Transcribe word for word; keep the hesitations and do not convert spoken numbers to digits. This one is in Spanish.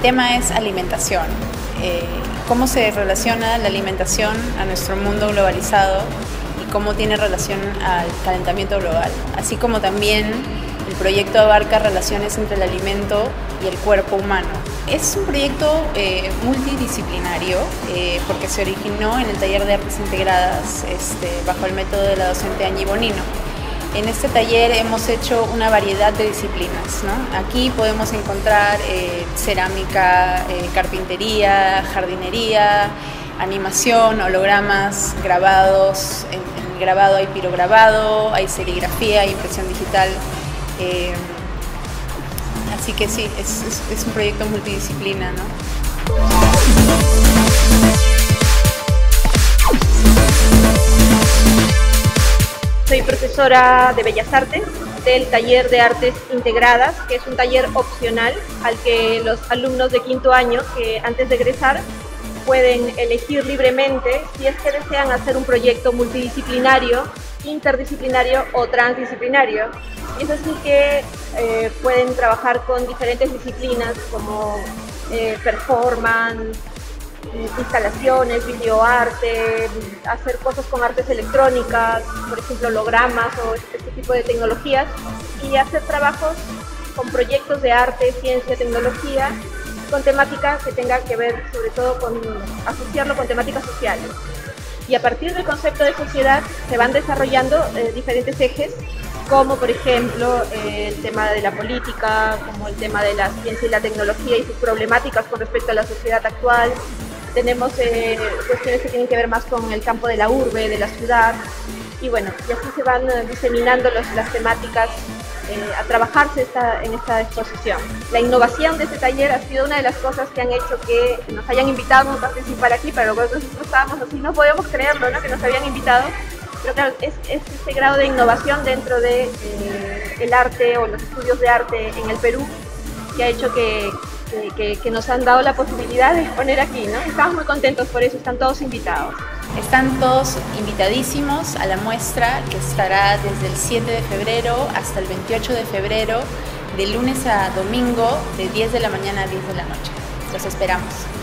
tema es alimentación. Eh, cómo se relaciona la alimentación a nuestro mundo globalizado y cómo tiene relación al calentamiento global, así como también el proyecto abarca relaciones entre el alimento y el cuerpo humano. Es un proyecto eh, multidisciplinario eh, porque se originó en el taller de artes integradas este, bajo el método de la docente Angie Bonino. En este taller hemos hecho una variedad de disciplinas, ¿no? Aquí podemos encontrar eh, cerámica, eh, carpintería, jardinería, animación, hologramas, grabados. En, en el grabado hay pirograbado, hay serigrafía, hay impresión digital. Eh, así que sí, es, es, es un proyecto multidisciplina, ¿no? Soy profesora de Bellas Artes del taller de Artes Integradas, que es un taller opcional al que los alumnos de quinto año, que antes de egresar, pueden elegir libremente si es que desean hacer un proyecto multidisciplinario, interdisciplinario o transdisciplinario. Y es así que eh, pueden trabajar con diferentes disciplinas como eh, performance, instalaciones, videoarte, hacer cosas con artes electrónicas, por ejemplo hologramas o este tipo de tecnologías, y hacer trabajos con proyectos de arte, ciencia, tecnología, con temática que tenga que ver sobre todo con asociarlo con temáticas sociales. Y a partir del concepto de sociedad se van desarrollando eh, diferentes ejes, como por ejemplo eh, el tema de la política, como el tema de la ciencia y la tecnología y sus problemáticas con respecto a la sociedad actual. Tenemos eh, cuestiones que tienen que ver más con el campo de la urbe, de la ciudad, y bueno, y así se van eh, diseminando los, las temáticas eh, a trabajarse esta, en esta exposición. La innovación de este taller ha sido una de las cosas que han hecho que nos hayan invitado a participar aquí, pero nosotros estábamos así, no podíamos creerlo, ¿no?, que nos habían invitado. Pero claro, es, es este grado de innovación dentro de eh, el arte o los estudios de arte en el Perú que ha hecho que, que, que, que nos han dado la posibilidad de exponer aquí, ¿no? Estamos muy contentos por eso, están todos invitados. Están todos invitadísimos a la muestra que estará desde el siete de febrero hasta el veintiocho de febrero, de lunes a domingo, de diez de la mañana a diez de la noche. Los esperamos.